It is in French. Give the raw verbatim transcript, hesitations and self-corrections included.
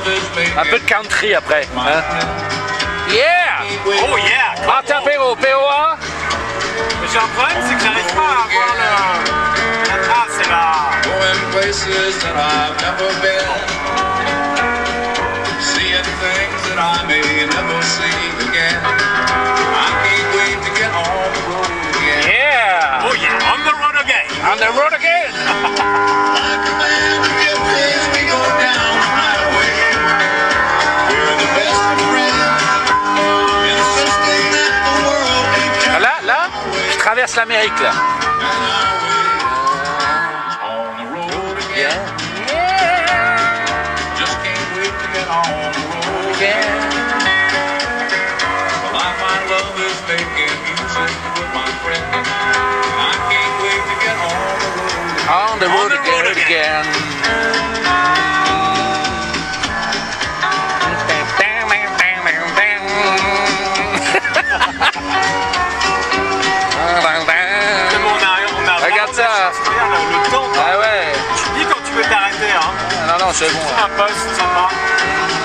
Un peu de country après. Hein? Yeah! Oh yeah! Martin Perrault, P O A. J'ai un problème, c'est que j'arrive pas à voir le... Ah, c'est là. Yeah! Oh yeah, on the road again. On the road again! Là, là, je traverse l'Amérique là. On the road again. again. Regarde ça. Regarde le temps. Ah ouais. Tu dis quand tu veux t'arrêter, hein. Non, non, c'est bon. C'est un poste sympa.